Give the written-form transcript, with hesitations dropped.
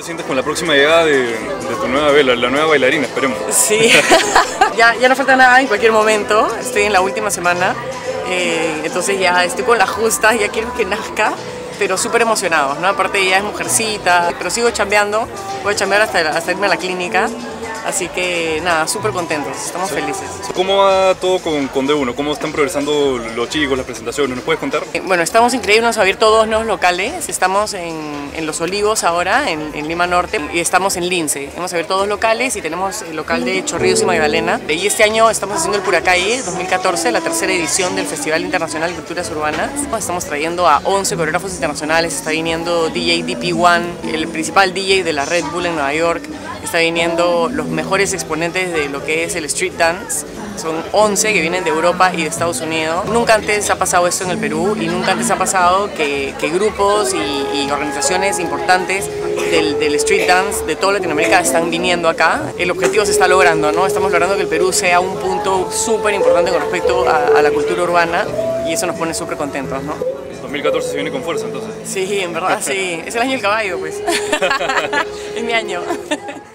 te sientes con la próxima llegada de tu nueva vela, la nueva bailarina? Esperemos. Sí, ya no falta nada en cualquier momento, estoy en la última semana, entonces ya estoy con las justas, ya quiero que nazca, pero súper emocionados, ¿no? Aparte ella es mujercita, pero sigo chambeando, voy a chambear hasta irme a la clínica. Así que nada, súper contentos, estamos felices. ¿Cómo va todo con D1? ¿Cómo están progresando los chicos, las presentaciones? ¿Nos puedes contar? Bueno, estamos increíbles, vamos a abrir todos nuevos locales. Estamos en Los Olivos ahora, en Lima Norte, y estamos en Lince. Hemos abierto dos locales y tenemos el local de Chorrillos y Magdalena. Y este año estamos haciendo el Puracay 2014, la tercera edición del Festival Internacional de Culturas Urbanas. Estamos trayendo a 11 coreógrafos internacionales, está viniendo DJ DP1, el principal DJ de la Red Bull en Nueva York. Está viniendo los mejores exponentes de lo que es el street dance. Son 11 que vienen de Europa y de Estados Unidos. Nunca antes ha pasado esto en el Perú y nunca antes ha pasado que grupos y organizaciones importantes del street dance de toda Latinoamérica están viniendo acá. El objetivo se está logrando, ¿no? Estamos logrando que el Perú sea un punto súper importante con respecto a la cultura urbana y eso nos pone súper contentos, ¿no? 2014 se viene con fuerza, entonces. Sí, en verdad sí. Es el año del caballo, pues. Es mi año.